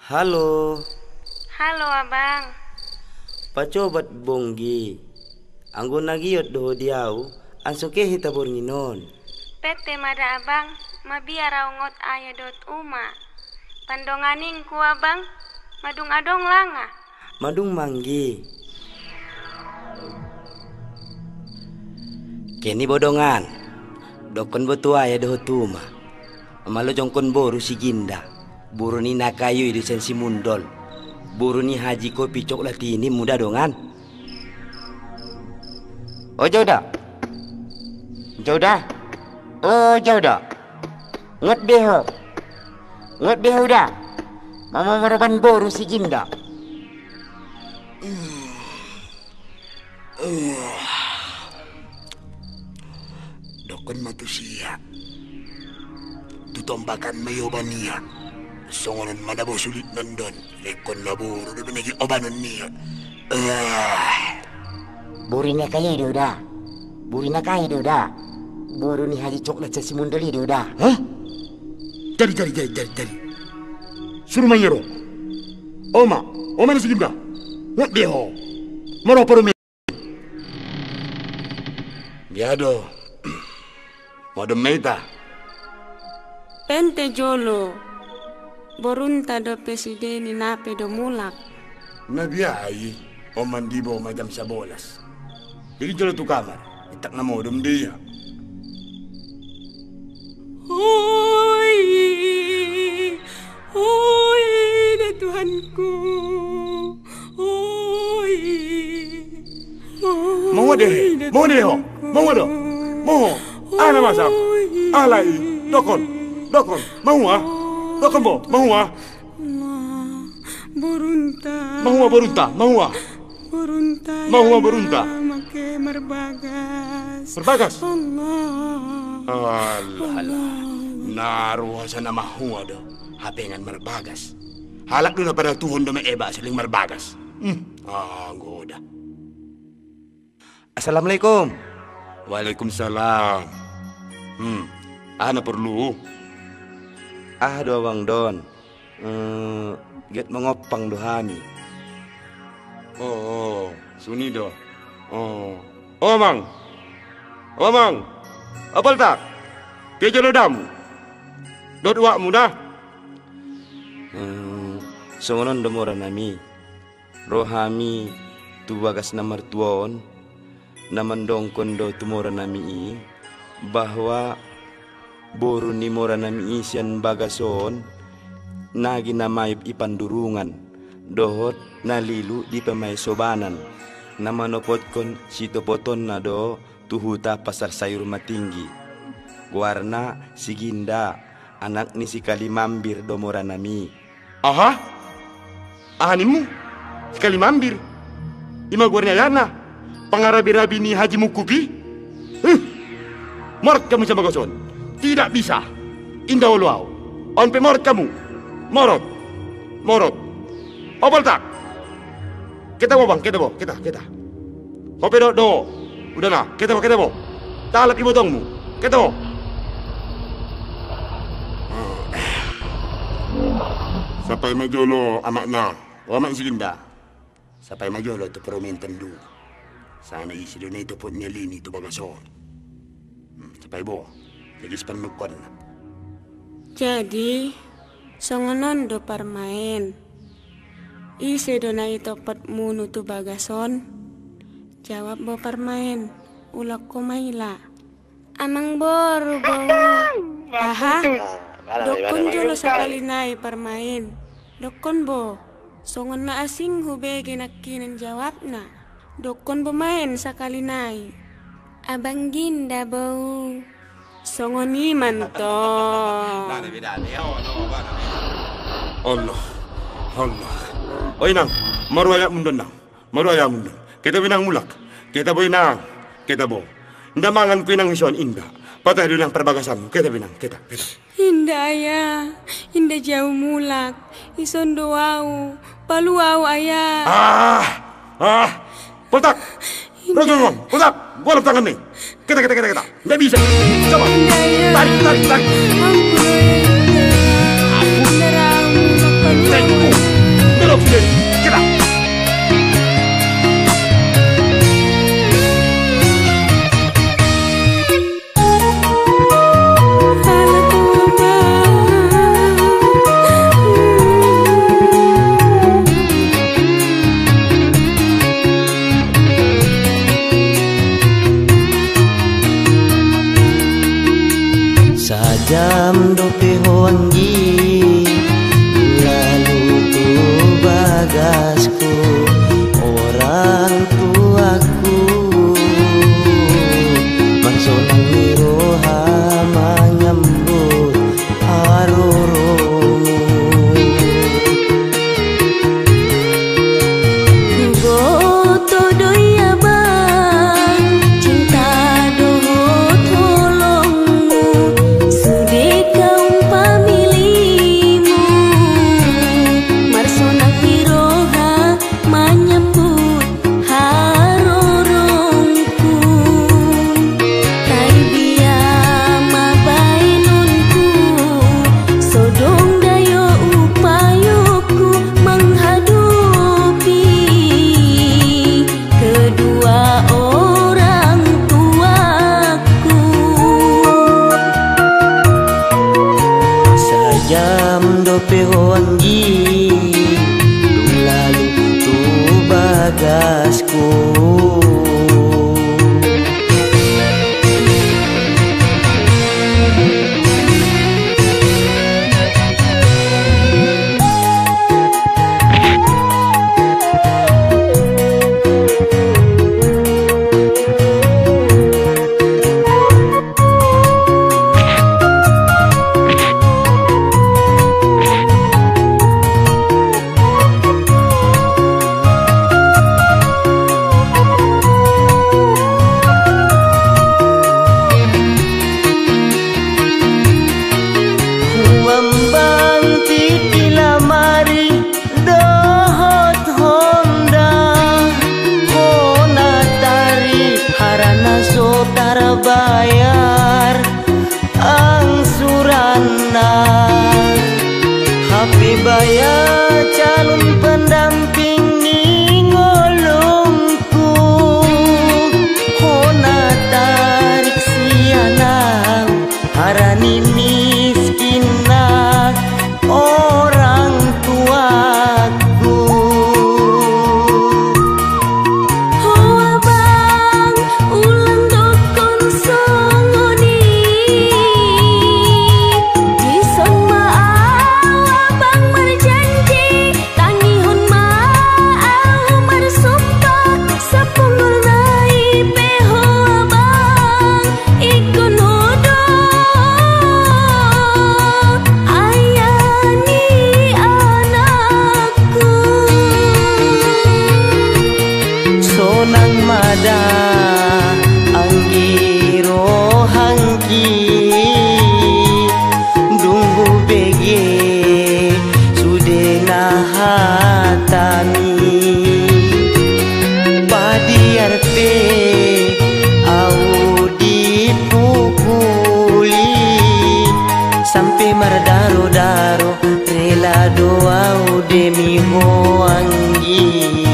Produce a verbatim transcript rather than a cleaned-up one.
Halo. Halo abang. Pacobat bonggi. Anggo nagiyot doho diau, ansung ke hita bornginon. Pete mada abang, mabiar raungot ayah dot uma. Pandonganing ku abang, madung adong langa. Madung manggi. Kini bodongan. Dokon botua ya doho tuma. Amalo jongkon boru si ginda. Buru ni nakayu di sensi mundol. Buru ni haji kopi coklat ini muda dongan. Oh jaudah. Jaudah. Oh jaudah. Ngat beho. Ngat beho dah. Mama maraban boru si ginda. Dokon matusia. Tutombakan mayobania. Songonan madabo sulit nandon. Lekon laboro na binagi obanon niya. Ah. Buri na kaya do da. Buri na kaya do da. Buru ni haji coklat sa simundali do da. Hah? Jadi jadi jadi jadi jadi. Suruh mayero. Oma, oma na sigim ka. Ngat beho. Maro paro me. Biado. Madam Meita. Pente jolo. Borunta do presideni nape do mulak. Nabiyay, o mandibo madam sa bolas. Jadi jalo tu kamar, itak na modom dia. Hoy! Hoy! Na Tuhanku! Hoy! Mau deh, mau deh ho, mau do, mau. Ana masak, alai, dokon, dokon, mau ah, dokon bo, mau ah. Borunta. Mau ah borunta, mau ah. Borunta. Mau ah borunta. Make marbagas. Berbagas. Allah. Allah, Allah. Naruha sa na mahuwa do, hapengan marbagas. Halak do na pada tuhon do maeba saling marbagas. Hmm, ah, goda. Assalamualaikum. Waalaikumsalam. Hmm, ana perlu. Ah do bang don. Hmm, get mengopang dohani. Oh, oh, suni do. Oh, oh mang, oh mang, apal tak? Kejo do dam. Dot wak muda. Hmm, songonon domora nami. Rohami tu bagas namar tuon. Namandong kondo tumora nami i bahwa boru ni mora nami isian bagason nagi namayub ipandurungan dohot nalilu di pemay sobanan namanopot kon sitopoton na do tuhuta pasar sayur matinggi warna si ginda anak ni si kalimambir do mora nami. Aha, ahanimu sekali mambir ima guarnya yana pangarabi-rabi ni Haji Mukubi. Huh. Mort kamu sama goson. Tidak bisa. Indah uluau. On pe mort kamu. Morot. Morot. Opal tak? Kita mau bang, kita mau, kita, kita. Kopi do, do. Udah nah, kita mau, kita mau. Talak ibu tongmu. Kita mau. Sampai majolo amak na. Amak siginda. Sampai majolo tu perumintan dulu. Sana isi doon ito po niya lini ito bagason. Hmm, sapay bo, jadi sepanukon. Jadi, songonon do parmain. Isi do na ito pat munu tu bagason. Jawab bo parmain, ulak ko maila. Amang boru bo. Aha, dokon jolo sa kalinay parmain. Dokon bo, songon na asing hubege nakinan jawab na. Dokon pemain sakali nai. Abang ginda bau. Songoni manto. Allah, Allah. Oi nang, maru ayak mundon nang, maru ayak mundon. Kita binang mulak, kita boy nang, kita bo. Nda mangan pinang ison inda. Patah dulu yang perbagasan, kita binang, kita, kita. Inda ayah, inda jauh mulak. Ison doau, paluau ayah. Ah, ah. Poltak, Rojong, poltak, bolak tangan nih. Kita, kita, kita, kita. Nggak bisa. Coba, tarik, tarik, tarik. Ampun, Ampun. Ampun. Kira. Sajam dope hoanggi lalu tu bagasku orang tuaku mansolang miroha menyambut haroromu Goto doya bang cinta doho tolongmu sudah kau pamilimu marsonak hiroha menyambut harorongku tai dia mabainunku sodong dayo upayoku menghadapi kedua orang tuaku. Sajam dope hoanggi lalu tu bagasku bayar angsuranna H P bayar calon pendamping ningolongku hona tarik sianang harani miskinna orang tuaku sonang mada anggiro hangki dunggu bege sude nahatami padiar pe au dipukuli sampai mardaro-daro rela doa demi hoanggi